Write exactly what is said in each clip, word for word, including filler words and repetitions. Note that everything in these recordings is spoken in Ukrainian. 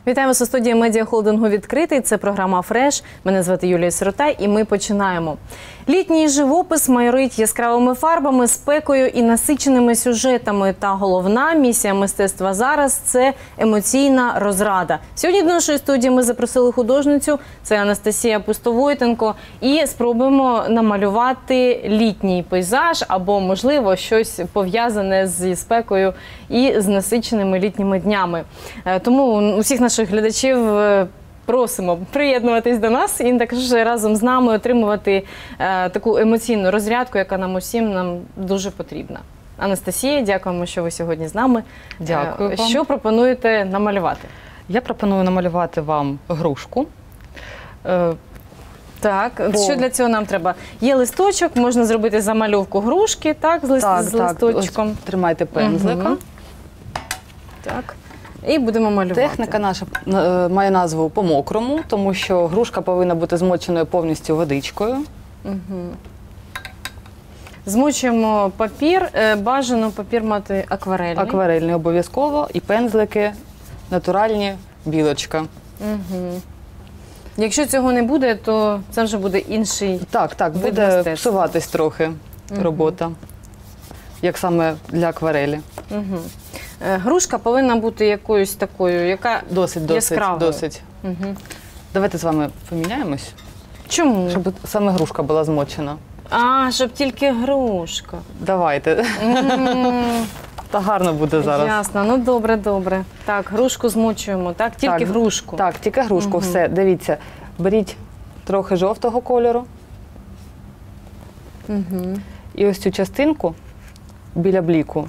Вітаємо вас у студії медіахолдингу «Відкритий». Це програма «Фреш». Мене звати Юлія Сирота і ми починаємо. Літній живопис майорить яскравими фарбами, спекою і насиченими сюжетами. Та головна місія мистецтва зараз – це емоційна розрада. Сьогодні до нашої студії ми запросили художницю, це Анастасія Пустовойтенко, і спробуємо намалювати літній пейзаж або, можливо, щось пов'язане зі спекою і з насиченими літніми днями. Тому усіх наших глядачів просимо приєднуватись до нас і також разом з нами отримувати е, таку емоційну розрядку, яка нам усім нам дуже потрібна. Анастасія, дякуємо, що ви сьогодні з нами. Дякую е, вам. Що пропонуєте намалювати? Я пропоную намалювати вам грушку. Е, Так, По... що для цього нам треба? Є листочок, можна зробити замальовку грушки, так, з, лист... так, з так. листочком. Ось, тримайте пензлика. Угу. Так. І будемо малювати. Техніка наша е, має назву по-мокрому, тому що грушка повинна бути змоченою повністю водичкою. Угу. Змочуємо папір, бажано папір мати акварельний. Акварельний обов'язково і пензлики натуральні, білочка. Угу. Якщо цього не буде, то це вже буде інший Так, так, вид буде мистецтва. псуватись трохи Угу. робота, як саме для акварелі. Угу. Грушка повинна бути якоюсь такою, яка Досить, досить, яскравою. досить. Угу. Давайте з вами поміняємось, Чому? щоб саме грушка була змочена. А, щоб тільки грушка. Давайте. Та гарно буде зараз. Ясно, ну добре, добре. Так, грушку змочуємо, так? Тільки так, грушку. Так, тільки грушку, угу. Все. Дивіться, беріть трохи жовтого кольору. Угу. І ось цю частинку біля бліку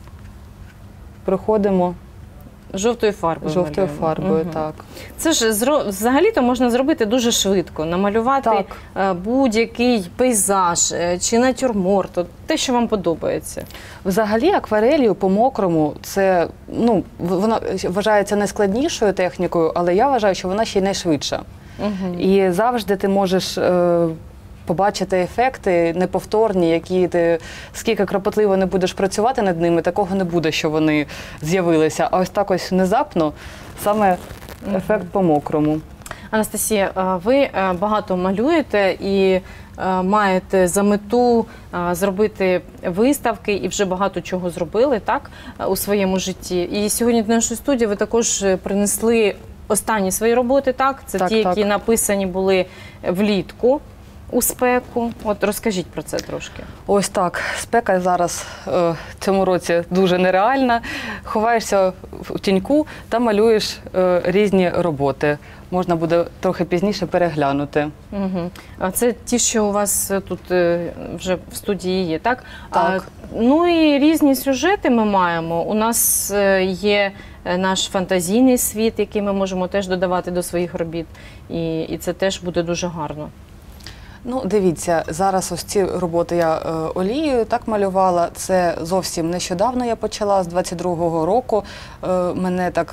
проходимо жовтою фарбою. Жовтою малюємо. фарбою, угу. так. Це ж взагалі-то можна зробити дуже швидко. Намалювати будь-який пейзаж чи натюрморт, те, що вам подобається. Взагалі акварелью по-мокрому це, ну, вона вважається найскладнішою технікою, але я вважаю, що вона ще й найшвидша. Угу. І завжди ти можеш е, побачити ефекти неповторні, які ти, скільки кропотливо не будеш працювати над ними, такого не буде, що вони з'явилися. А ось так ось внезапно саме ефект по-мокрому. Анастасія, ви багато малюєте і маєте за мету зробити виставки і вже багато чого зробили, так, у своєму житті. І сьогодні до нашої студії ви також принесли останні свої роботи, так? Це так, ті, так. які написані були влітку. У спеку. От розкажіть про це трошки. Ось так. Спека зараз е, в цьому році дуже нереальна. Ховаєшся в тіньку та малюєш е, різні роботи. Можна буде трохи пізніше переглянути. Угу. А це ті, що у вас тут е, вже в студії є, так? Так. А, ну і різні сюжети ми маємо. У нас е, є наш фантазійний світ, який ми можемо теж додавати до своїх робіт. І, і це теж буде дуже гарно. Ну, дивіться, зараз ось ці роботи я е, олією так малювала. Це зовсім нещодавно я почала, з двадцять другого року. Е, мене так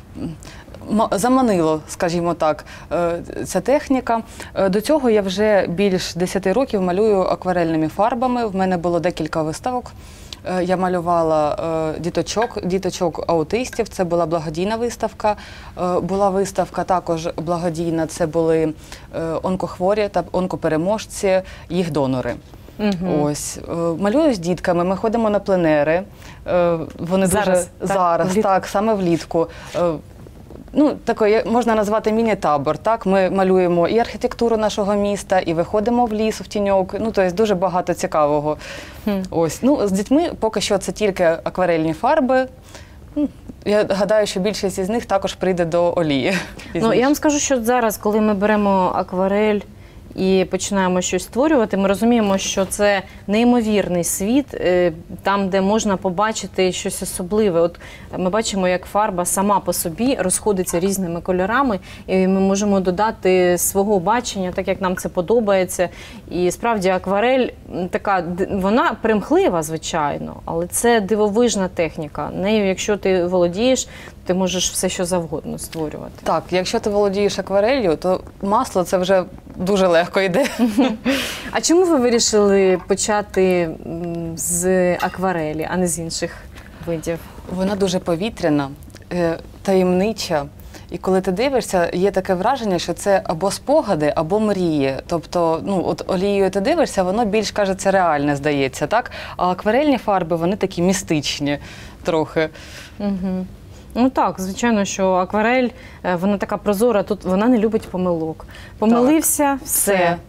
заманило, скажімо так, е, ця техніка. Е, до цього я вже більш десяти років малюю акварельними фарбами. В мене було декілька виставок. Я малювала е, діточок, діточок-аутистів, це була благодійна виставка. Е, була виставка також благодійна, це були е, онкохворі та онкопереможці, їх донори. Угу. Ось. Е, малюю з дітками, ми ходимо на пленери. Е, вони зараз, дуже, так, зараз, влітку. так, саме влітку. Е, Ну, такий, можна назвати міні-табор, так? Ми малюємо і архітектуру нашого міста, і виходимо в ліс, в тіньок, ну, тобто дуже багато цікавого. Хм. Ось, ну, з дітьми поки що це тільки акварельні фарби. Я гадаю, що більшість із них також прийде до олії. Ну, я вам скажу, що зараз, коли ми беремо акварель і починаємо щось створювати, ми розуміємо, що це неймовірний світ, там, де можна побачити щось особливе. От ми бачимо, як фарба сама по собі розходиться різними кольорами, і ми можемо додати свого бачення, так як нам це подобається. І справді акварель така, вона примхлива, звичайно, але це дивовижна техніка. Нею, якщо ти володієш, ти можеш все, що завгодно створювати. Так, якщо ти володієш акварелью, то масло це вже дуже легко йде. А чому ви вирішили почати з акварелі, а не з інших видів? Вона дуже повітряна, таємнича І коли ти дивишся, є таке враження, що це або спогади, або мрії. Тобто, ну, от олією ти дивишся, воно більш, кажеться, реальне здається, так? А акварельні фарби, вони такі містичні трохи. Угу. Ну так, звичайно, що акварель, е, вона така прозора, тут вона не любить помилок. Помилився, все.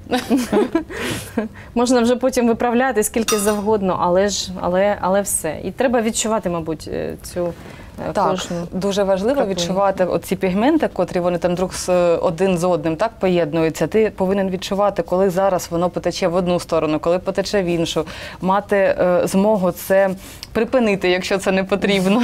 Можна вже потім виправляти скільки завгодно, але ж, але, але все. І треба відчувати, мабуть, е, цю е, Так, кожну. дуже важливо краплинку. відчувати оці пігменти, котрі вони там друг з один з одним так поєднуються. Ти повинен відчувати, коли зараз воно потече в одну сторону, коли потече в іншу. Мати е, змогу це припинити, якщо це не потрібно.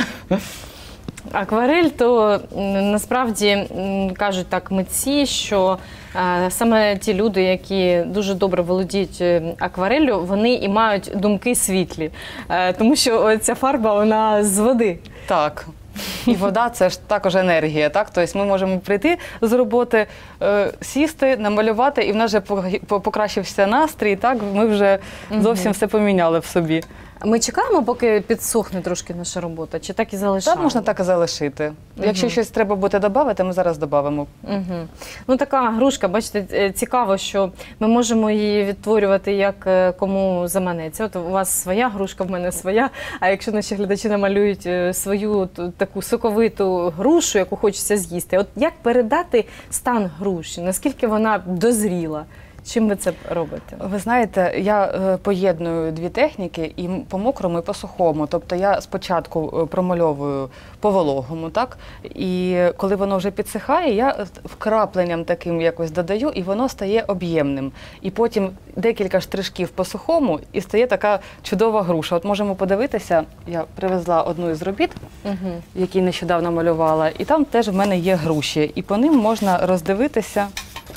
Акварель, то м, насправді м, кажуть так митці, що е, саме ті люди, які дуже добре володіють е, аквареллю, вони і мають думки світлі. Е, тому що ця фарба, вона з води. Так. І вода – це ж також енергія, так? Тобто ми можемо прийти з роботи, е, сісти, намалювати, і в нас вже по- покращився настрій, так? Ми вже зовсім все поміняли в собі. Ми чекаємо, поки підсохне трошки наша робота, чи так і залишаємо? Так, можна так і залишити. Якщо щось треба буде додати, ми зараз додамо. Угу. Ну, така грушка, бачите, е, цікаво, що ми можемо її відтворювати як е, кому заманеться. От у вас своя грушка, в мене своя, а якщо наші глядачі намалюють е, свою т- таку соковиту грушу, яку хочеться з'їсти, от як передати стан груші, наскільки вона дозріла? Чим ви це робите? Ви знаєте, я е, поєдную дві техніки, і м- по мокрому, і по сухому. Тобто я спочатку е, промальовую по вологому, так? І коли воно вже підсихає, я е, вкрапленням таким якось додаю, і воно стає об'ємним. І потім декілька штришків по сухому, і стає така чудова груша. От можемо подивитися, я привезла одну із робіт, Угу. які нещодавно малювала, і там теж в мене є груші. І по ним можна роздивитися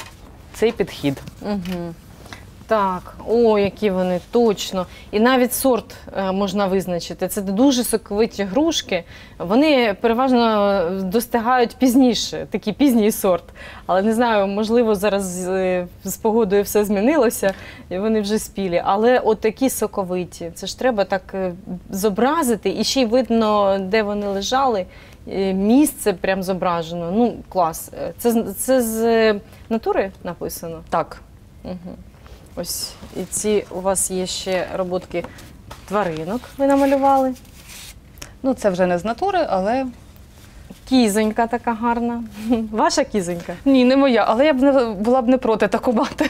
цей підхід. Угу. Так, о, які вони, точно. І навіть сорт е, можна визначити. Це дуже соковиті грушки. Вони переважно достигають пізніше, такий пізній сорт. Але не знаю, можливо, зараз е, з погодою все змінилося, і вони вже спілі. Але от такі соковиті. Це ж треба так е, зобразити, і ще й видно, де вони лежали. Е, Місце прям зображено. Ну, клас. Е, Це, з- це з е, натури написано? Так. Угу. Ось і ці у вас є ще роботки тваринок, ви намалювали. Ну, це вже не з натури, але Кізонька така гарна. Ваша кізонька. ні, не моя, але я б не була б не проти таку мати.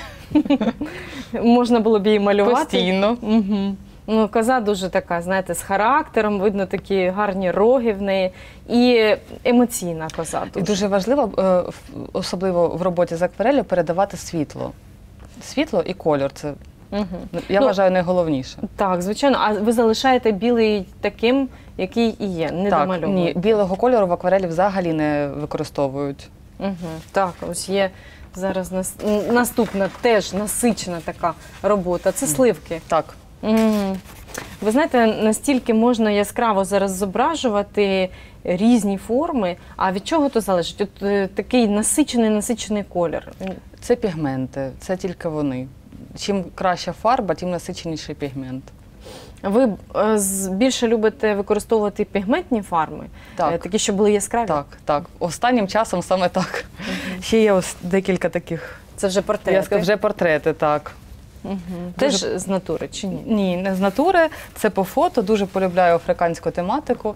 Можна було б її малювати. Постійно. Угу. Ну, коза дуже така, знаєте, з характером, видно такі гарні роги в неї. І емоційна коза І дуже. дуже важливо, е, в- особливо в роботі з аквареллю, передавати світло. Світло і кольор це, Угу. я Ну, вважаю, найголовніше. Так, звичайно. А ви залишаєте білий таким, який і є, не Так, домальований? ні, білого кольору в акварелі взагалі не використовують. Угу. Так, ось є зараз нас... м, наступна теж насичена така робота. Це сливки. Так. Мгм. Ви знаєте, настільки можна яскраво зараз зображувати різні форми, а від чого то залежить? От е, такий насичений, насичений колір. Він- Це пігменти, це тільки вони. Чим краща фарба, тим насиченіший пігмент. Ви е, з- більше любите використовувати пігментні фарби? Так. Е, такі, що були яскраві? Так, так. Останнім часом саме так. Ще є ось декілька таких. Це вже Я портрети? скажу, вже портрети, так. Угу. Теж з натури чи ні? Ні, не з натури, це по фото. Дуже полюбляю африканську тематику.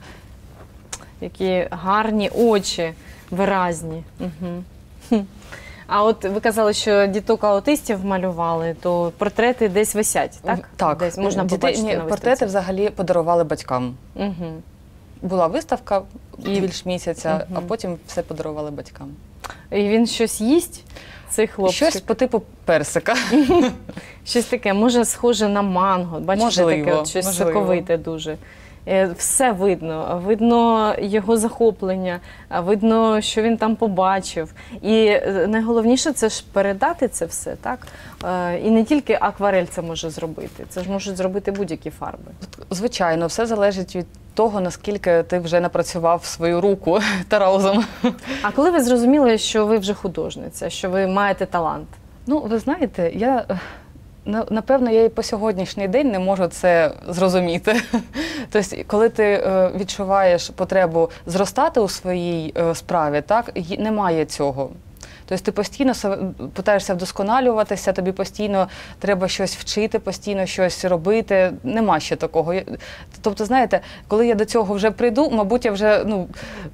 Які гарні очі, виразні. Угу. А от ви казали, що діток аутистів малювали, то портрети десь висять, так? Так. Десь можна Дітей- побачити ні, на портрети виставці. взагалі подарували батькам. Угу. Була виставка І- більш місяця, а Мгм. потім все подарували батькам. І він щось їсть, цей хлопчик? Щось по типу персика. Щось таке, може, схоже на манго. Бачите, Можливо, таке от щось можливо. соковите дуже. Е, Все видно. Видно його захоплення, а видно, що він там побачив. І е, найголовніше це ж передати це все, так? Е, І не тільки акварель це може зробити, це ж можуть зробити будь-які фарби. Звичайно, все залежить від того, наскільки ти вже напрацював свою руку та розум. А коли ви зрозуміли, що ви вже художниця, що ви маєте талант? Ну, ви знаєте, я е, на- напевно, я і по сьогоднішній день не можу це зрозуміти. Тобто, коли ти е, відчуваєш потребу зростати у своїй е, справі, так, й- немає цього. Тобто ти постійно питаєшся вдосконалюватися, тобі постійно треба щось вчити, постійно щось робити. Нема ще такого. Я- Тобто, знаєте, коли я до цього вже прийду, мабуть, я вже, ну,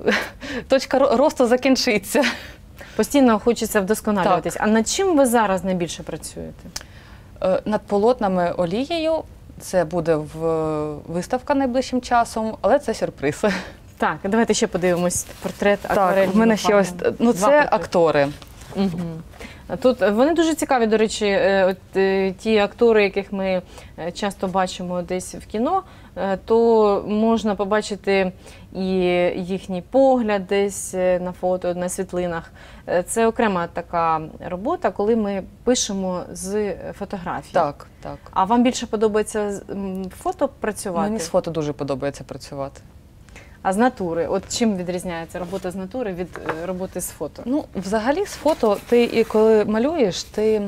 точка ро- росту закінчиться. Постійно хочеться вдосконалюватись. А над чим ви зараз найбільше працюєте? Е, Над полотнами олією, це буде в виставка найближчим часом, але це сюрприз. Так, давайте ще подивимось портрет акварельного Так, в мене ще ось, фарбом. ну Два це портрети. актори. Мгм. Тут вони дуже цікаві, до речі, е, от е, ті актори, яких ми е, часто бачимо десь в кіно, е, то можна побачити і їхній погляд десь е, на фото, на світлинах. Е, Це окрема така робота, коли ми пишемо з фотографій. Так, так. А вам більше подобається з м, фото працювати? Мені з фото дуже подобається працювати. А з натури? От чим відрізняється робота з натури від е, роботи з фото? Ну, взагалі, з фото ти і коли малюєш, ти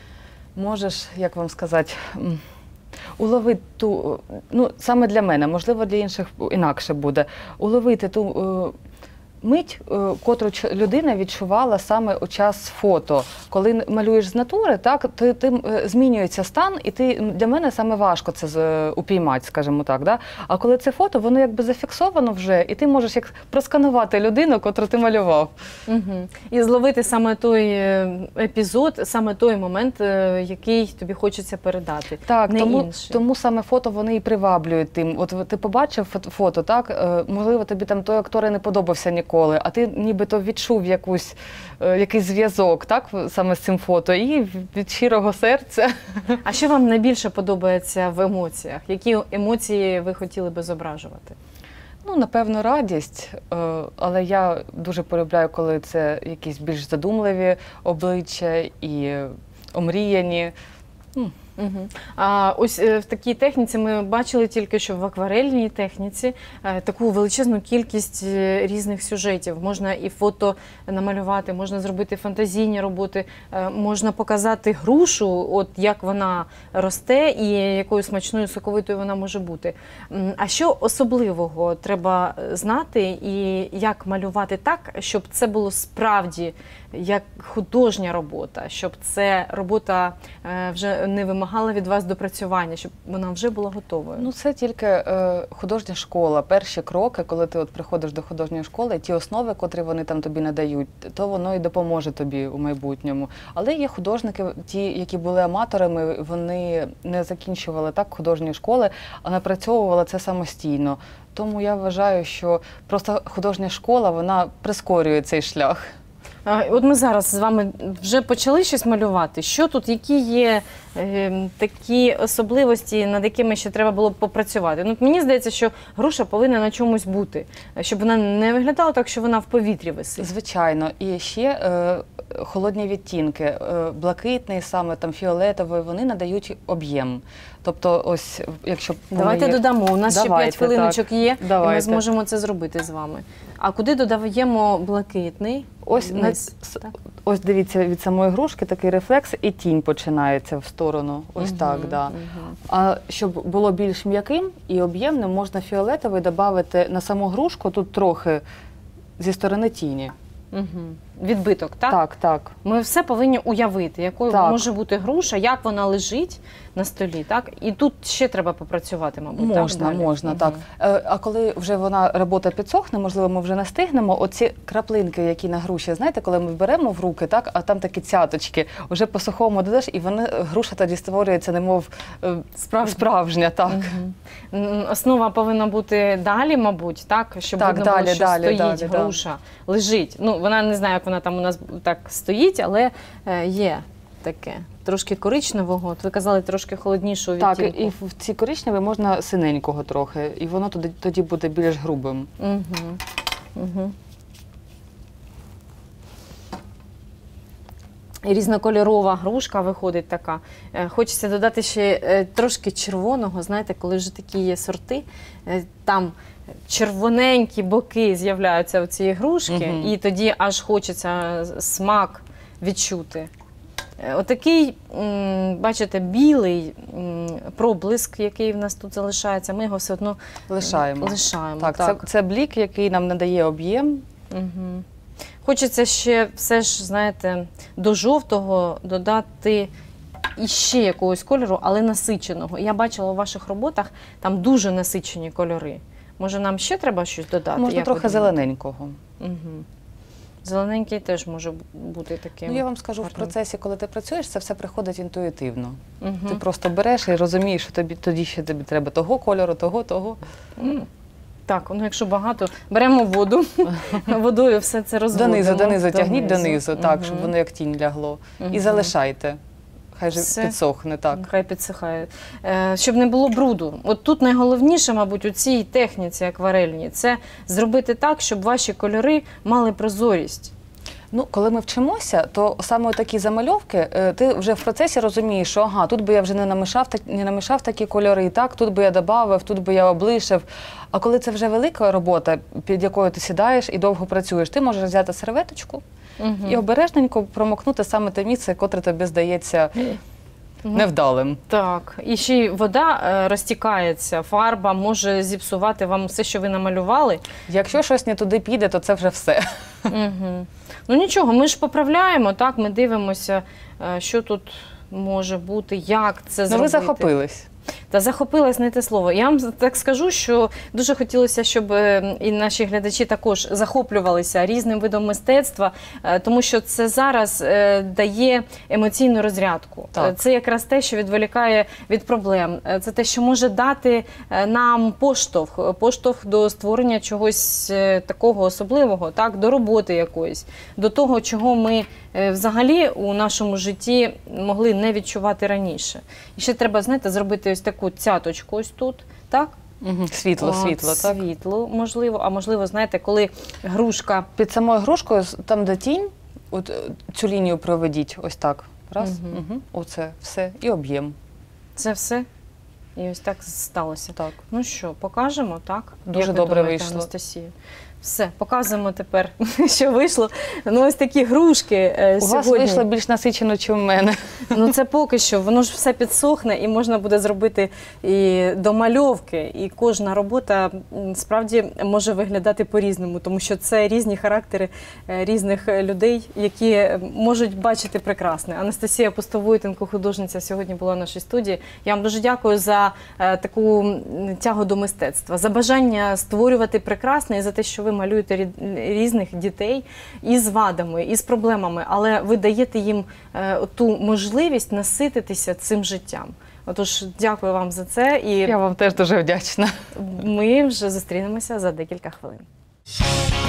можеш, як вам сказати, м, уловити ту, ну, саме для мене, можливо, для інших інакше буде, уловити ту е, мить, е, котру ч- людина відчувала саме у час фото. Коли н- малюєш з натури, так, ти, ти е, змінюється стан, і ти, для мене саме важко це з- е, упіймати, скажімо так. Да? А коли це фото, воно якби зафіксовано вже, і ти можеш як просканувати людину, котру ти малював. Угу. І зловити саме той е, епізод, саме той момент, е, який тобі хочеться передати. Так, не тому, інший. тому саме фото вони і приваблюють тим. От ти побачив фото- фото, так, е, можливо, тобі там той актор і не подобався ніколи, а ти нібито відчув якусь, е, якийсь зв'язок, так, саме з цим фото, і від щирого серця. А що вам найбільше подобається в емоціях? Які емоції ви хотіли би зображувати? Ну, напевно, радість, е, але я дуже полюбляю, коли це якісь більш задумливі обличчя і омріяні. Угу. А ось е, в такій техніці ми бачили тільки, що в акварельній техніці е, таку величезну кількість е, різних сюжетів. Можна і фото намалювати, можна зробити фантазійні роботи, е, можна показати грушу, от як вона росте і якою смачною соковитою вона може бути. М, А що особливого треба знати і як малювати так, щоб це було справді як художня робота, щоб це робота е, вже не вимагала від вас допрацювання, щоб вона вже була готовою? Ну, це тільки е, художня школа. Перші кроки, коли ти от приходиш до художньої школи, ті основи, котрі вони там тобі надають, то воно і допоможе тобі у майбутньому. Але є художники, ті, які були аматорами, вони не закінчували так художньої школи, а напрацьовували це самостійно. Тому я вважаю, що просто художня школа, вона прискорює цей шлях. А, От ми зараз з вами вже почали щось малювати. Що тут, які є е, такі особливості, над якими ще треба було б попрацювати? Ну, от мені здається, що груша повинна на чомусь бути, щоб вона не виглядала так, що вона в повітрі висить. Звичайно, і ще е, холодні відтінки, е, блакитний, саме там фіолетовий, вони надають об'єм. Тобто, ось, якщо Давайте помиє- додамо. У нас ще Давайте, п'ять хвилиночок так. є, і Давайте. ми зможемо це зробити з вами. А куди додаємо блакитний? Ось, на, Вниз, с- так? ось дивіться, від самої грушки такий рефлекс і тінь починається в сторону. Ось Мгм, так, да. мгм. А щоб було більш м'яким і об'ємним, можна фіолетовий додати на саму грушку, тут трохи зі сторони тіні. Мгм. Відбиток, так? Так, так. Ми все повинні уявити, якою Так. може бути груша, як вона лежить на столі, так? І тут ще треба попрацювати, мабуть. Можна, так, далі? можна, Мгм. так. Е, А коли вже вона робота підсохне, можливо, ми вже не стигнемо. Оці краплинки, які на груші, знаєте, коли ми беремо в руки, так, а там такі цяточки, вже по сухому додаєш, і вони груша тоді створюється, немов е, Справжня. справжня, так. Мгм. М, Основа повинна бути далі, мабуть, так? Щоб Так, видно далі, було, що далі, стоїть далі, да. груша, лежить. Ну, вона не знає, як вона там у нас так стоїть, але е, є таке. Трошки коричневого. От ви казали, трошки холоднішого Так, відтінку. і в ці коричневі можна синенького трохи, і воно тоді, тоді буде більш грубим. Угу. Угу. І різнокольорова грушка виходить така. Е, Хочеться додати ще е, трошки червоного. Знаєте, коли вже такі є сорти, е, там червоненькі боки з'являються у цієї грушки, Мгм. і тоді аж хочеться смак відчути. Е, Отакий, м, бачите, білий м, проблиск, який в нас тут залишається, ми його все одно Лишаємо. лишаємо. Так, Це, це блік, який нам надає об'єм. Угу. Хочеться ще все ж, знаєте, до жовтого додати іще якогось кольору, але насиченого. Я бачила у ваших роботах, там дуже насичені кольори. Може, нам ще треба щось додати? Можна як трохи ви думаєте? зелененького. Угу. Зелененький теж може бути таким. Ну, я вам скажу, в гарним. процесі, коли ти працюєш, це все приходить інтуїтивно. Угу. Ти просто береш і розумієш, що тобі тоді ще тобі треба того кольору, того, того. М. Так, ну якщо багато, беремо воду, водою все це розводимо. Донизу, донизу, тягніть донизу, так, Мгм. щоб воно як тінь лягло. Мгм. І залишайте. Хай же Все. підсохне, так. Хай підсихає. Е, щоб не було бруду. От тут найголовніше, мабуть, у цій техніці акварельній, це зробити так, щоб ваші кольори мали прозорість. Ну, коли ми вчимося, то саме такі замальовки, е, ти вже в процесі розумієш, що ага, тут би я вже не намішав, так- не намішав такі кольори, і так, тут би я додав, тут би я облишив. А коли це вже велика робота, під якою ти сідаєш і довго працюєш, ти можеш взяти серветочку Угу. і обережненько промокнути саме те місце, котре тобі здається невдалим. Так, і ще й вода е, розтікається, фарба може зіпсувати вам все, що ви намалювали. Якщо щось не туди піде, то це вже все. Угу. Ну нічого, ми ж поправляємо, так, ми дивимося, е, що тут може бути, як це Ну, зробити. ви захопились. Та захопилась не те слово. Я вам так скажу, що дуже хотілося, щоб е, і наші глядачі також захоплювалися різним видом мистецтва, е, тому що це зараз е, дає емоційну розрядку. Так. Е, Це якраз те, що відволікає від проблем. Е, Це те, що може дати е, нам поштовх, поштовх до створення чогось е, такого особливого, так, до роботи якоїсь, до того, чого ми е, взагалі у нашому житті могли не відчувати раніше. І ще треба, знаєте, зробити ось таку цяточку ось тут, так? Угу. Світло, От, світло, так? Світло, можливо. А можливо, знаєте, коли грушка... Під самою грушкою, там де тінь, от е, цю лінію проведіть ось так. Раз, Мгм. угу. Оце, все, і об'єм. Це все. І ось так сталося. Так. Ну що, покажемо, так? Дуже Як ви добре думаєте, вийшло. Анастасія? Все, показуємо тепер, що вийшло. Ну, ось такі грушки е, У сьогодні. вас вийшло більш насичено, ніж у мене. Ну це поки що, воно ж все підсохне і можна буде зробити і домальовки, і кожна робота м, справді може виглядати по-різному, тому що це різні характери е, різних людей, які е, можуть бачити прекрасне. Анастасія Постовойтенко, художниця, сьогодні була в нашій студії. Я вам дуже дякую за е, таку м, тягу до мистецтва, за бажання створювати прекрасне і за те, що ви малюєте рі- різних дітей із вадами, із проблемами, але ви даєте їм е, ту можливість насититися цим життям. Отож, дякую вам за це, і Я вам теж дуже вдячна. ми вже зустрінемося за декілька хвилин.